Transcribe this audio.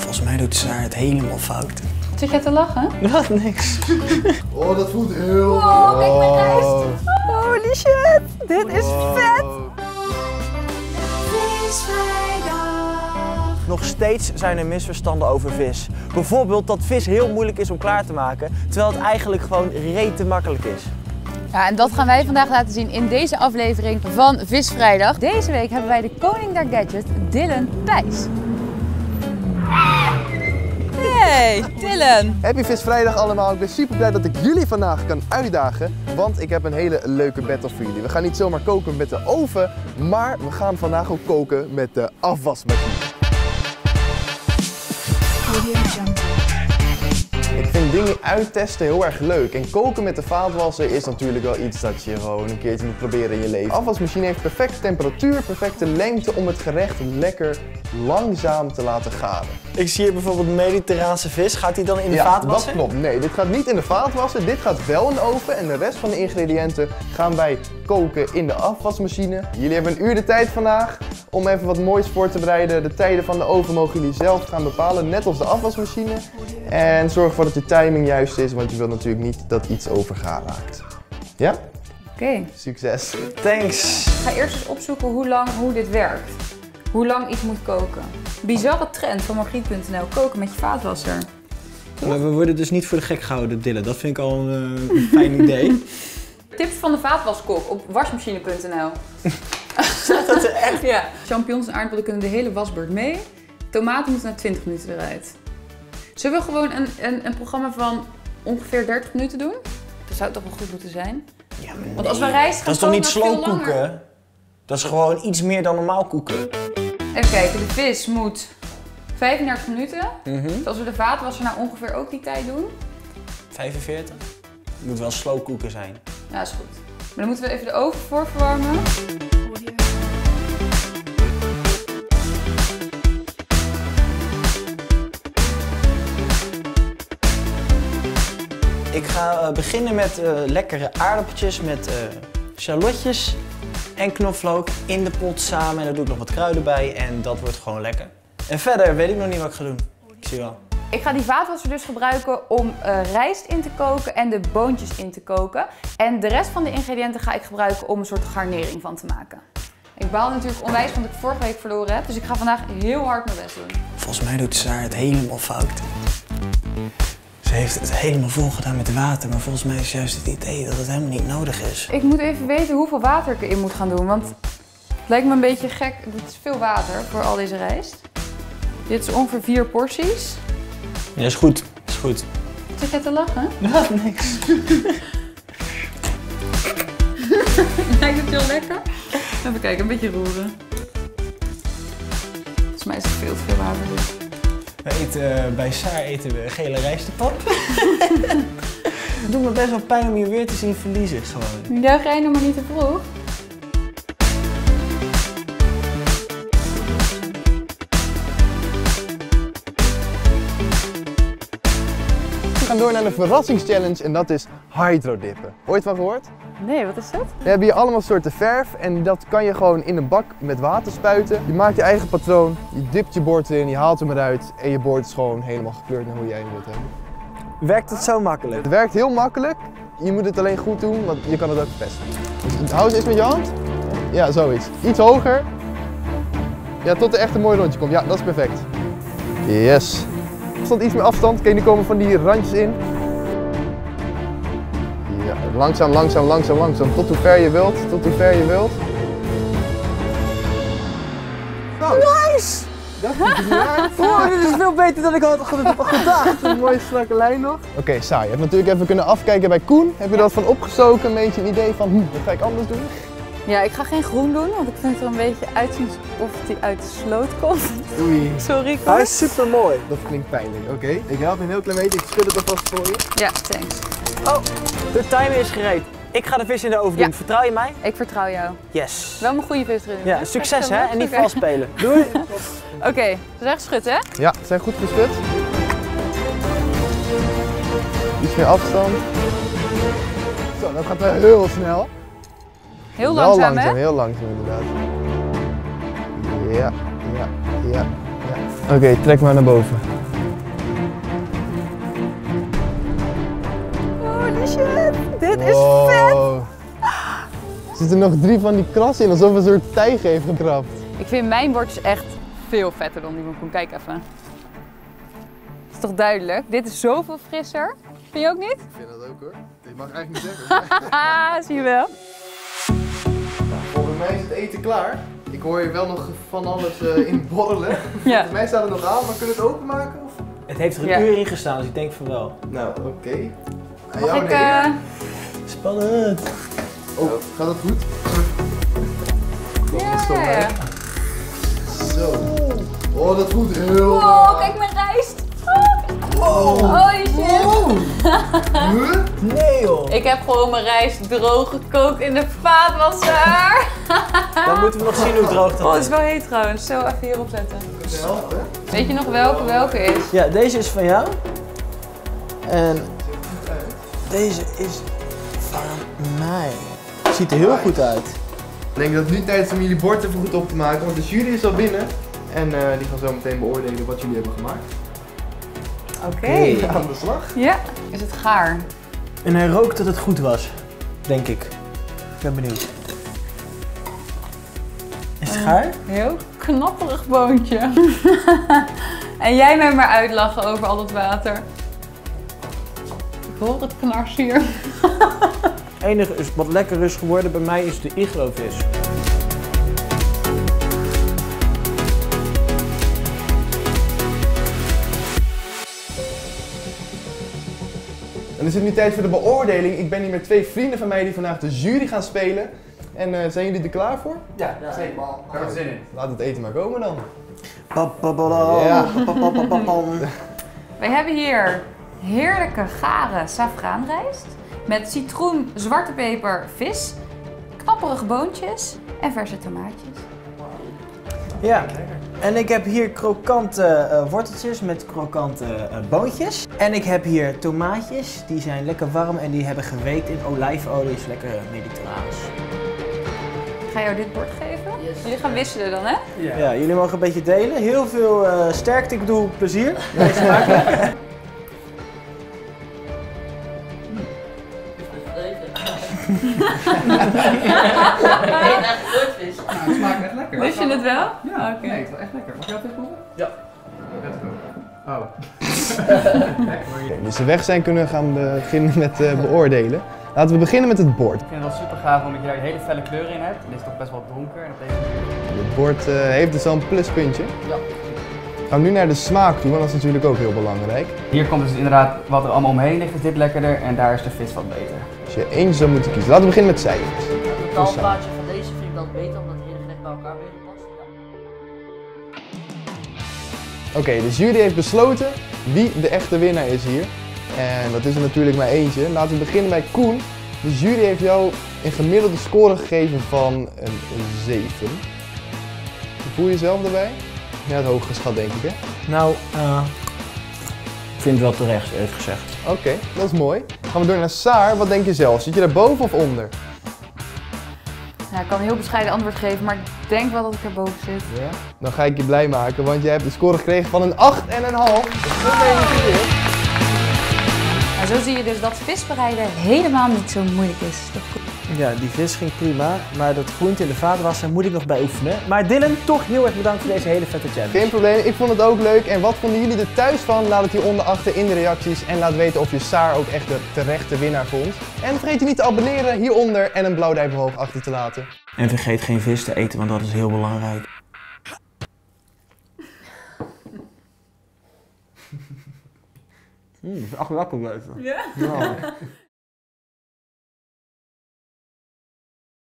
Volgens mij doet ze daar het helemaal fout. Zit jij te lachen? Wat? Niks. Oh, dat voelt heel goed. Oh, kijk mijn rijst. Holy shit, dit is vet. Nog steeds zijn er misverstanden over vis. Bijvoorbeeld dat vis heel moeilijk is om klaar te maken, terwijl het eigenlijk gewoon rete makkelijk is. Ja, en dat gaan wij vandaag laten zien in deze aflevering van Visvrijdag. Deze week hebben wij de koning der gadgets, Dylan Pijs. Hey, Dylan! Happy Visvrijdag allemaal. Ik ben super blij dat ik jullie vandaag kan uitdagen, want ik heb een hele leuke battle voor jullie. We gaan niet zomaar koken met de oven, maar we gaan vandaag ook koken met de afwasmachine. Ik vind dingen uittesten heel erg leuk en koken met de vaatwasser is natuurlijk wel iets dat je gewoon een keertje moet proberen in je leven. De afwasmachine heeft perfecte temperatuur, perfecte lengte om het gerecht lekker langzaam te laten garen. Ik zie hier bijvoorbeeld mediterraanse vis. Gaat die dan in de vaatwasser? Dat klopt. Nee, dit gaat niet in de vaatwasser. Dit gaat wel in de oven en de rest van de ingrediënten gaan wij koken in de afwasmachine. Jullie hebben een uur de tijd vandaag om even wat moois voor te bereiden. De tijden van de oven mogen jullie zelf gaan bepalen, net als de afwasmachine. En zorg ervoor dat je timing juist is, want je wilt natuurlijk niet dat iets overgaar raakt. Ja? Oké. Succes. Thanks. Ik ga eerst eens opzoeken hoe dit werkt. Hoe lang iets moet koken. Bizarre trend van Margriet.nl, koken met je vaatwasser. Maar we worden dus niet voor de gek gehouden, Dylan. Dat vind ik al een fijn idee. Tips van de vaatwaskok op wasmachine.nl. Staat dat er echt? Ja. Champignons en aardappelen kunnen de hele wasbeurt mee. Tomaten moeten na 20 minuten eruit. Zullen we gewoon een programma van ongeveer 30 minuten doen? Dat zou toch wel goed moeten zijn? Ja, maar nee. Want als we rijst gaan dat is toch niet koken, slow koeken? Dat is gewoon iets meer dan normaal koeken. Even kijken, de vis moet 35 minuten. Dus als we de vaatwasser nou ongeveer ook die tijd doen. 45? Het moet wel slow koeken zijn. Ja, is goed. Maar dan moeten we even de oven voor verwarmen. Ik ga beginnen met lekkere aardappeltjes met shallotjes en knoflook in de pot samen. En daar doe ik nog wat kruiden bij en dat wordt gewoon lekker. En verder weet ik nog niet wat ik ga doen. Ik zie wel. Ik ga die vaatwasser dus gebruiken om rijst in te koken en de boontjes in te koken. En de rest van de ingrediënten ga ik gebruiken om een soort garnering van te maken. Ik baal natuurlijk onwijs omdat ik vorige week verloren heb, dus ik ga vandaag heel hard mijn best doen. Volgens mij doet ze daar het helemaal fout. Ze heeft het helemaal vol gedaan met water, maar volgens mij is juist het idee dat het helemaal niet nodig is. Ik moet even weten hoeveel water ik erin moet gaan doen, want het lijkt me een beetje gek. Dit is veel water voor al deze rijst. Dit is ongeveer 4 porties. Ja, is goed. Is goed. Zit jij te lachen? Ja, niks. Lijkt het heel lekker? Even kijken, een beetje roeren. Volgens mij is het veel te veel water dus. Bij Saar eten we gele rijstepap. Het doet me best wel pijn om je weer te zien verliezen gewoon. Ja, ga je nog maar niet te vroeg? We gaan door naar de verrassingschallenge en dat is hydrodippen. Ooit van gehoord? Nee, wat is dat? We hebben hier allemaal soorten verf en dat kan je gewoon in een bak met water spuiten. Je maakt je eigen patroon, je dipt je bord erin, je haalt hem eruit en je bord is gewoon helemaal gekleurd naar hoe jij hem wilt hebben. Werkt het zo makkelijk? Het werkt heel makkelijk, je moet het alleen goed doen, want je kan het ook verpesten. Dus hou eens met je hand. Ja, zoiets. Iets hoger. Ja, tot er echt een mooi rondje komt. Ja, dat is perfect. Yes. Afstand, iets meer afstand. Kijk, nu komen van die randjes in. Ja, langzaam, langzaam, langzaam, langzaam. Tot hoe ver je wilt, tot hoe ver je wilt. Zo. Nice! Dat is niet raar. Oh, dit is veel beter dan ik had gedacht. Een mooie strakke lijn nog. Oké, saai. Je hebt natuurlijk even kunnen afkijken bij Koen. Heb je dat van opgestoken? Een beetje een idee van, dat ga ik anders doen? Ja, ik ga geen groen doen, want ik vind het er een beetje uitzien of hij uit de sloot komt. Oei. Sorry, Koen. Hij is super mooi. Dat klinkt pijnlijk. Oké. Ik help je een heel klein beetje. Ik schud het alvast voor je. Ja, thanks. Oh, de timer is gereed. Ik ga de vis in de oven doen. Ja. Vertrouw je mij? Ik vertrouw jou. Yes. Wel een goede vis erin. Ja, succes hè en niet vals spelen. Doei. Oké, dus echt schud hè? Ja, zijn goed geschud. Iets meer afstand. Zo, dat gaat wel heel snel. Heel Wel langzaam, langzaam, hè? heel langzaam inderdaad. Ja. Oké, trek maar naar boven. is vet! Er zitten nog 3 van die krassen in, alsof een soort tijger heeft gekrapt. Ik vind mijn bordjes echt veel vetter dan die van Koen. Kijk even. Is toch duidelijk? Dit is zoveel frisser. Vind je ook niet? Ik vind dat ook hoor. Je mag eigenlijk niet zeggen. Zie je wel? Volgens mij is het eten klaar. Ik hoor hier wel nog van alles in borrelen. Ja. Volgens mij staat het nog aan, maar kunnen we het openmaken? Of? Het heeft er een uur in gestaan, dus ik denk van wel. Nou, oké. Mag ik... Spannend. Oh, gaat dat goed? Ja. Zo. Oh, dat voelt heel Wow, kijk mijn rijst. Holy shit. Huh? Nee joh. Ik heb gewoon mijn rijst droog gekookt in de vaatwasser. Dan moeten we nog zien hoe droog Oh, dat het is. is wel heet trouwens. Zo, even hierop zetten. De helft, hè? Weet je nog welke is? Ja, deze is van jou. En deze is van mij. Ziet er heel goed uit. Ik denk dat het nu tijd is om jullie bord even goed op te maken, want de jury is al binnen. En die gaan zo meteen beoordelen wat jullie hebben gemaakt. Oké. Aan de slag. Ja. Is het gaar? En hij rookt dat het goed was. Denk ik. Ik ben benieuwd. Is het gaar? Heel knapperig boontje. En jij mij maar uitlachen over al dat water. Ik hoor het knars hier. Het enige is wat lekker is geworden bij mij is de iglovis. En is het nu tijd voor de beoordeling. Ik ben hier met 2 vrienden van mij die vandaag de jury gaan spelen. En zijn jullie er klaar voor? Ja, zeker. Daar heb ik zin in. Laat het eten maar komen dan. Ja. Wij hebben hier heerlijke gare saffraanrijst met citroen, zwarte peper, vis, knapperige boontjes en verse tomaatjes. Ja. En ik heb hier krokante worteltjes met krokante boontjes. En ik heb hier tomaatjes, die zijn lekker warm en die hebben geweekt in olijfolie, is lekker mediterraans. Ik ga jou dit bord geven. Yes. Jullie gaan wisselen dan, hè? Ja, jullie mogen een beetje delen. Heel veel sterkte, ik bedoel plezier. Nee, smakelijk. Eet echt geurtvis. Nou, het smaakt echt lekker. Wist je het wel? Ja, Oké. nee, het is wel echt lekker. Mag je dat even proeven? Ja. Let's go. Oh. Oké, dus we weg zijn kunnen we gaan beginnen met beoordelen. Laten we beginnen met het bord. Ik vind het wel super gaaf omdat je daar hele felle kleuren in hebt. Dit is toch best wel donker. En dat betekent... Het bord heeft dus al een pluspuntje. Ja. Gaan we nu naar de smaak toe, want dat is natuurlijk ook heel belangrijk. Hier komt dus inderdaad wat er allemaal omheen ligt, is dit lekkerder en daar is de vis wat beter. Als je eentje zou moeten kiezen. Laten we beginnen met cijfers. Het totaalplaatje van deze vind ik dan beter omdat het hele gerecht bij elkaar beter past. Ja. Oké, de jury heeft besloten wie de echte winnaar is hier. En dat is er natuurlijk maar eentje. Laten we beginnen bij Koen. De jury heeft jou een gemiddelde score gegeven van een 7. Hoe voel je jezelf daarbij? Ja, het hoog geschat denk ik hè? Nou, ik vind het wel terecht, eerlijk gezegd. Oké, dat is mooi. Gaan we door naar Saar. Wat denk je zelf? Zit je daar boven of onder? Ja, ik kan een heel bescheiden antwoord geven, maar ik denk wel dat ik erboven zit. Ja? Dan ga ik je blij maken, want jij hebt de score gekregen van een 8,5. Gefeliciteerd. Nou, zo zie je dus dat vis bereiden helemaal niet zo moeilijk is. Toch goed? Ja, die vis ging prima, maar dat groente in de vaatwasser moet ik nog bij oefenen. Maar Dylan, toch heel erg bedankt voor deze hele vette challenge. Geen probleem, ik vond het ook leuk. En wat vonden jullie er thuis van? Laat het hieronder achter in de reacties. En laat weten of je Saar ook echt de terechte winnaar vond. En vergeet je niet te abonneren hieronder en een blauw duimpje omhoog achter te laten. En vergeet geen vis te eten, want dat is heel belangrijk. Echt lekker blijven. Ja? Ja.